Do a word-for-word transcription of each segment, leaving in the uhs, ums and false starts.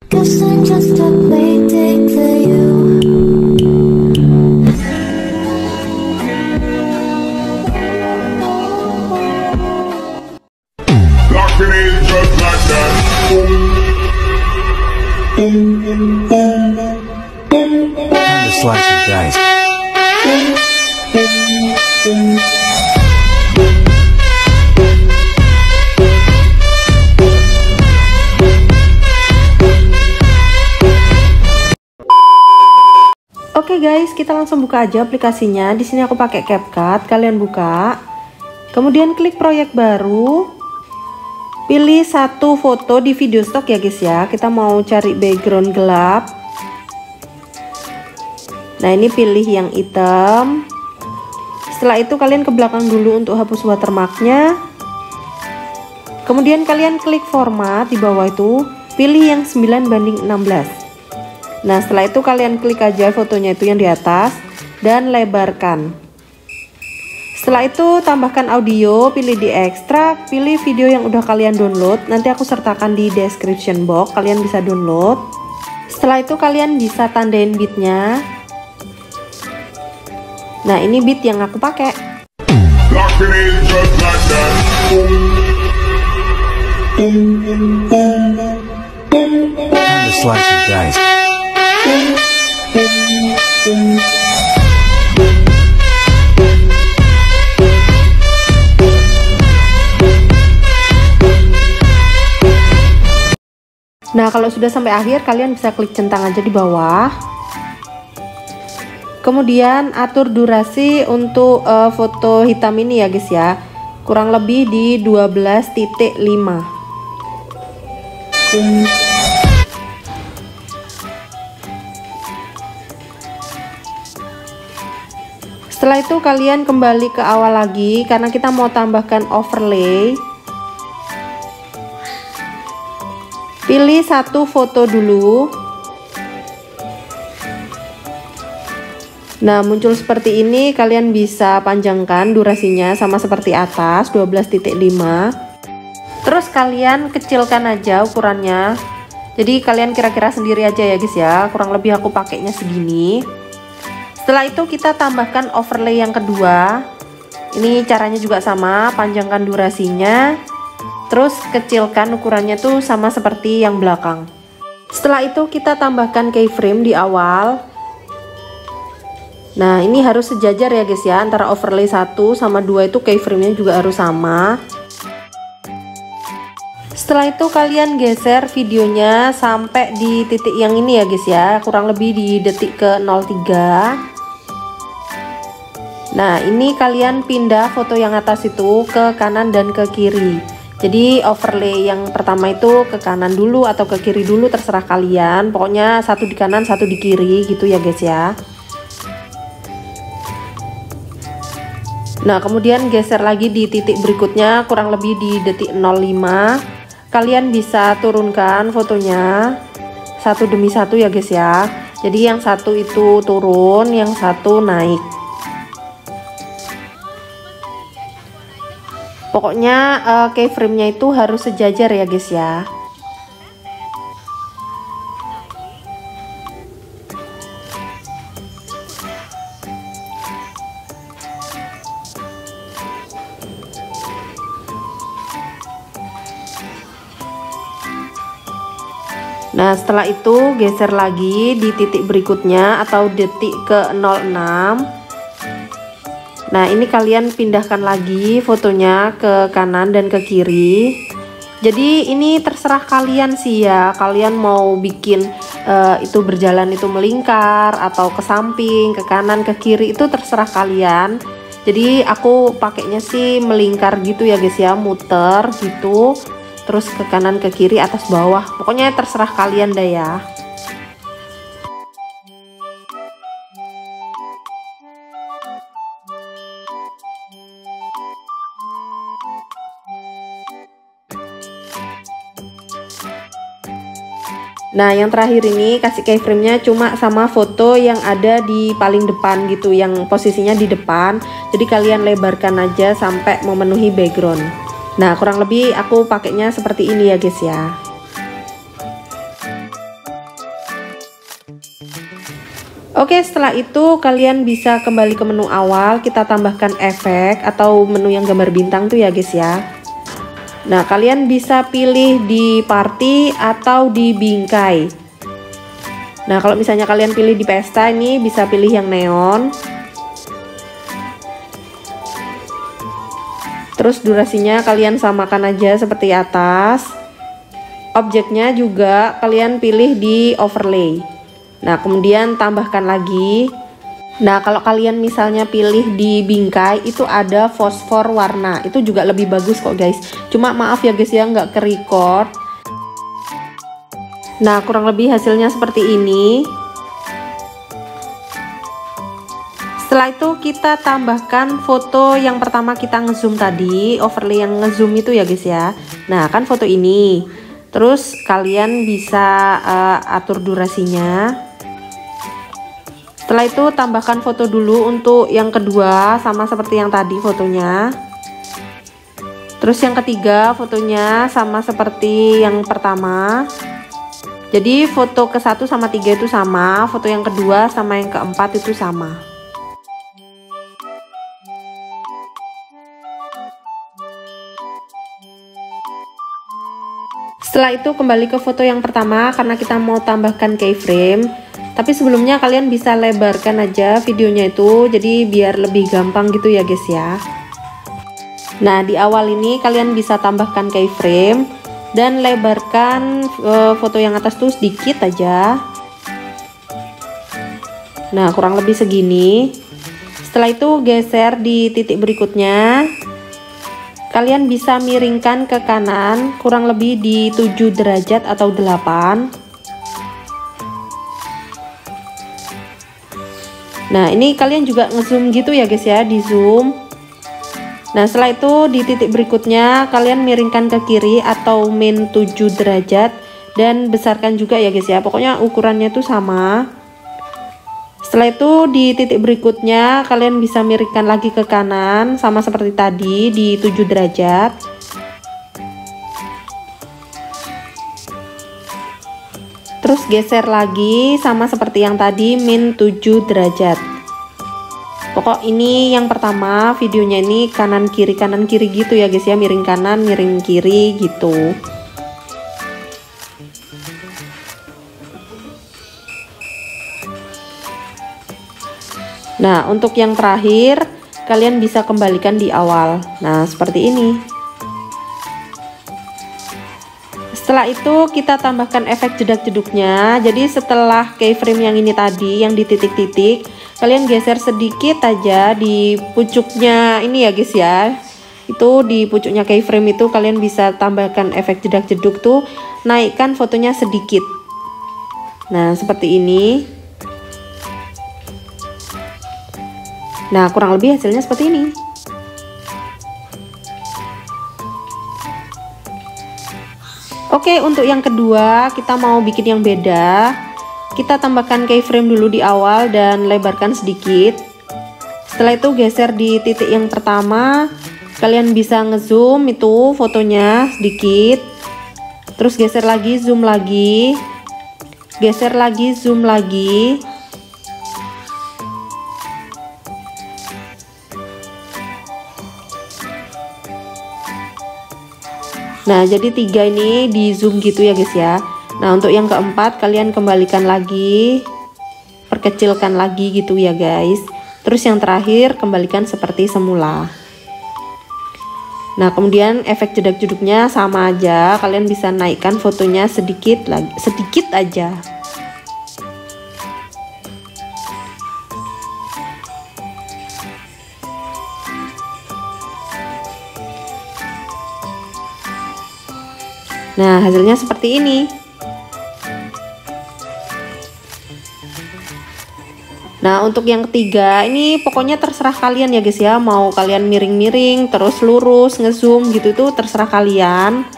Guess I'm just a playdate for you. Locking in just like that. Time to slice and dice. Oke guys, kita langsung buka aja aplikasinya. Di sini aku pakai CapCut, kalian buka. Kemudian klik proyek baru. Pilih satu foto di video stock ya guys ya. Kita mau cari background gelap. Nah, ini pilih yang hitam. Setelah itu kalian ke belakang dulu untuk hapus watermarknya. Kemudian kalian klik format di bawah itu, pilih yang sembilan banding enam belas. Nah, setelah itu kalian klik aja fotonya itu yang di atas dan lebarkan. Setelah itu tambahkan audio, pilih di ekstrak, pilih video yang udah kalian download. Nanti aku sertakan di description box, kalian bisa download. Setelah itu kalian bisa tandain beatnya. Nah, ini beat yang aku pakai. Locking in just like that. Time to slice and dice. Nah, kalau sudah sampai akhir kalian bisa klik centang aja di bawah. Kemudian atur durasi untuk uh, foto hitam ini ya guys ya. Kurang lebih di dua belas titik lima. Setelah itu kalian kembali ke awal lagi karena kita mau tambahkan overlay. Pilih satu foto dulu. Nah, muncul seperti ini. Kalian bisa panjangkan durasinya sama seperti atas, dua belas titik lima. Terus kalian kecilkan aja ukurannya. Jadi kalian kira-kira sendiri aja ya guys ya. Kurang lebih aku pakainya segini. Setelah itu kita tambahkan overlay yang kedua. Ini caranya juga sama, panjangkan durasinya. Terus kecilkan ukurannya tuh sama seperti yang belakang. Setelah itu kita tambahkan keyframe di awal. Nah, ini harus sejajar ya guys ya, antara overlay satu sama dua itu keyframe-nya juga harus sama. Setelah itu kalian geser videonya sampai di titik yang ini ya guys ya, kurang lebih di detik ke nol tiga. Nah, ini kalian pindah foto yang atas itu ke kanan dan ke kiri. Jadi overlay yang pertama itu ke kanan dulu atau ke kiri dulu, terserah kalian. Pokoknya satu di kanan, satu di kiri gitu ya guys ya. Nah, kemudian geser lagi di titik berikutnya, kurang lebih di detik nol lima. Kalian bisa turunkan fotonya satu demi satu ya guys ya. Jadi yang satu itu turun, yang satu naik. Pokoknya uh, keyframe-nya itu harus sejajar ya guys ya. Nah, setelah itu geser lagi di titik berikutnya atau detik ke nol enam. Nah, ini kalian pindahkan lagi fotonya ke kanan dan ke kiri. Jadi ini terserah kalian sih ya. Kalian mau bikin uh, itu berjalan itu melingkar atau ke samping, ke kanan, ke kiri, itu terserah kalian. Jadi aku pakainya sih melingkar gitu ya guys ya, muter gitu. Terus ke kanan, ke kiri, atas, bawah. Pokoknya terserah kalian dah ya. Nah, yang terakhir ini kasih keyframe-nya cuma sama foto yang ada di paling depan gitu, yang posisinya di depan. Jadi kalian lebarkan aja sampai memenuhi background. Nah, kurang lebih aku pakainya seperti ini ya guys ya. Oke, setelah itu kalian bisa kembali ke menu awal, kita tambahkan efek atau menu yang gambar bintang tuh ya guys ya. Nah, kalian bisa pilih di party atau di bingkai. Nah, kalau misalnya kalian pilih di pesta, ini bisa pilih yang neon. Terus durasinya kalian samakan aja seperti atas. Objeknya juga kalian pilih di overlay. Nah, kemudian tambahkan lagi. Nah, kalau kalian misalnya pilih di bingkai, itu ada fosfor warna. Itu juga lebih bagus kok guys. Cuma maaf ya guys ya, nggak ke record. Nah, kurang lebih hasilnya seperti ini. Setelah itu kita tambahkan foto yang pertama kita ngezoom tadi, overlay yang ngezoom itu ya guys ya. Nah, kan foto ini. Terus kalian bisa uh, atur durasinya. Setelah itu tambahkan foto dulu untuk yang kedua, sama seperti yang tadi fotonya. Terus yang ketiga fotonya sama seperti yang pertama. Jadi foto ke satu sama tiga itu sama, foto yang kedua sama yang keempat itu sama. Setelah itu kembali ke foto yang pertama karena kita mau tambahkan keyframe. Tapi sebelumnya kalian bisa lebarkan aja videonya itu, jadi biar lebih gampang gitu ya guys ya. Nah, di awal ini kalian bisa tambahkan keyframe dan lebarkan e, foto yang atas tuh sedikit aja. Nah, kurang lebih segini. Setelah itu geser di titik berikutnya. Kalian bisa miringkan ke kanan kurang lebih di tujuh derajat atau delapan. Nah, ini kalian juga ngezoom gitu ya guys ya, di zoom. Nah, setelah itu di titik berikutnya kalian miringkan ke kiri atau min tujuh derajat dan besarkan juga ya guys ya. Pokoknya ukurannya itu sama. Setelah itu di titik berikutnya kalian bisa miringkan lagi ke kanan sama seperti tadi di tujuh derajat. Terus geser lagi sama seperti yang tadi min tujuh derajat. Pokok ini yang pertama videonya ini kanan kiri kanan kiri gitu ya guys ya, miring kanan miring kiri gitu. Nah, untuk yang terakhir kalian bisa kembalikan di awal. Nah, seperti ini. Setelah itu kita tambahkan efek jedak-jeduknya. Jadi setelah keyframe yang ini tadi yang di titik-titik, kalian geser sedikit aja di pucuknya ini ya guys ya. Itu di pucuknya keyframe itu kalian bisa tambahkan efek jedak-jeduk tuh, naikkan fotonya sedikit. Nah, seperti ini. Nah, kurang lebih hasilnya seperti ini. Oke, untuk yang kedua kita mau bikin yang beda. Kita tambahkan keyframe dulu di awal dan lebarkan sedikit. Setelah itu geser di titik yang pertama. Kalian bisa ngezoom itu fotonya sedikit. Terus geser lagi, zoom lagi. Geser lagi, zoom lagi. Nah, jadi tiga ini di zoom gitu ya guys ya. Nah, untuk yang keempat kalian kembalikan lagi, perkecilkan lagi gitu ya guys. Terus yang terakhir kembalikan seperti semula. Nah, kemudian efek jedak-jeduknya sama aja, kalian bisa naikkan fotonya sedikit lagi, sedikit aja. Nah, hasilnya seperti ini. Nah, untuk yang ketiga ini pokoknya terserah kalian ya guys ya. Mau kalian miring-miring, terus lurus, ngezoom gitu tuh terserah kalian.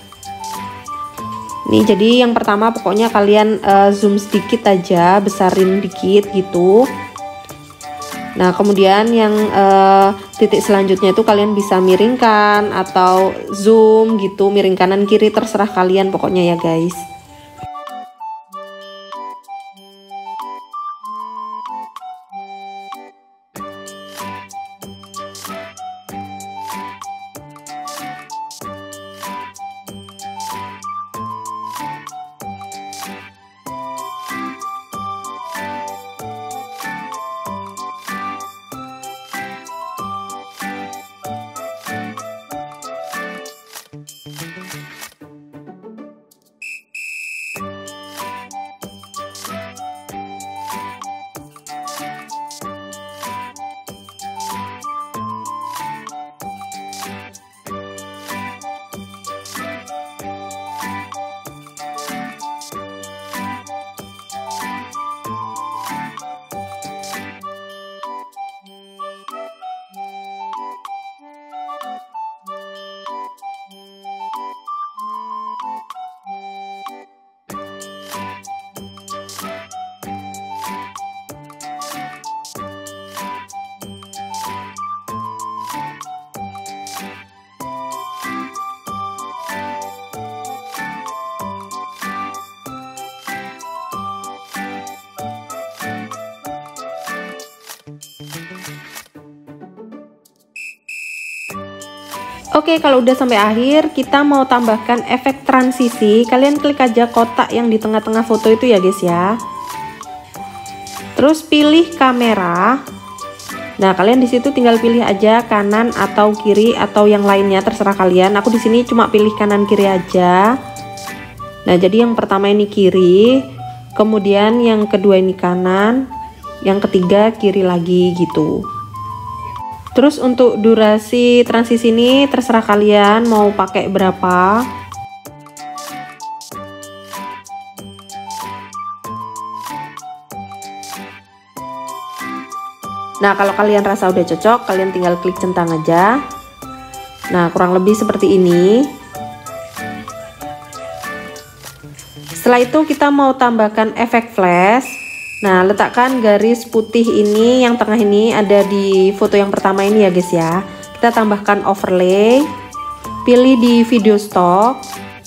Nih, jadi yang pertama pokoknya kalian uh, zoom sedikit aja, besarin dikit gitu. Nah, kemudian yang uh, titik selanjutnya itu kalian bisa miringkan atau zoom gitu, miring kanan kiri terserah kalian pokoknya ya guys. Oke, kalau udah sampai akhir, kita mau tambahkan efek transisi. Kalian klik aja kotak yang di tengah-tengah foto itu ya guys ya. Terus pilih kamera. Nah, kalian di situ tinggal pilih aja kanan atau kiri atau yang lainnya, terserah kalian. Aku di sini cuma pilih kanan kiri aja. Nah, jadi yang pertama ini kiri, kemudian yang kedua ini kanan, yang ketiga kiri lagi gitu. Terus untuk durasi transisi ini terserah kalian mau pakai berapa. Nah, kalau kalian rasa udah cocok, kalian tinggal klik centang aja. Nah, kurang lebih seperti ini. Setelah itu kita mau tambahkan efek flash. Nah, letakkan garis putih ini, yang tengah ini ada di foto yang pertama ini ya guys ya. Kita tambahkan overlay. Pilih di video stock.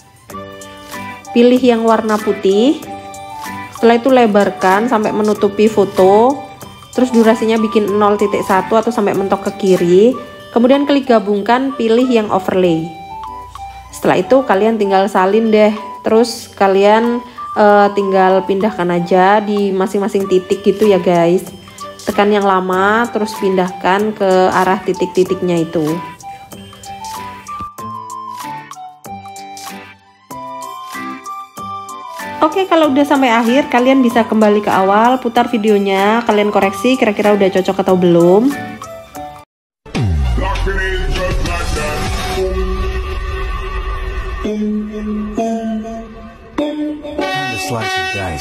Pilih yang warna putih. Setelah itu lebarkan sampai menutupi foto. Terus durasinya bikin nol titik satu atau sampai mentok ke kiri. Kemudian klik gabungkan, pilih yang overlay. Setelah itu kalian tinggal salin deh. Terus kalian uh, tinggal pindahkan aja di masing-masing titik gitu ya guys. Tekan yang lama terus pindahkan ke arah titik-titiknya itu. Oke, kalau udah sampai akhir, kalian bisa kembali ke awal, putar videonya, kalian koreksi kira-kira udah cocok atau belum. Locking in just like that. Time to slice and dice.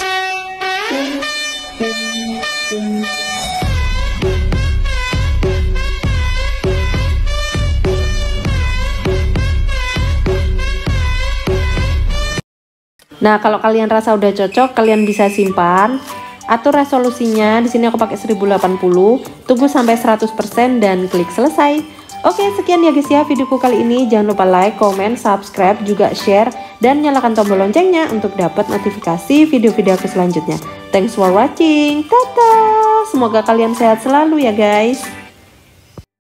Nah, kalau kalian rasa udah cocok, kalian bisa simpan. Atur resolusinya, di sini aku pakai seribu delapan puluh. Tunggu sampai seratus persen dan klik selesai. Oke, sekian ya guys ya videoku kali ini. Jangan lupa like, comment, subscribe, juga share dan nyalakan tombol loncengnya untuk dapat notifikasi video-video aku selanjutnya. Thanks for watching. Dadah. Semoga kalian sehat selalu ya guys.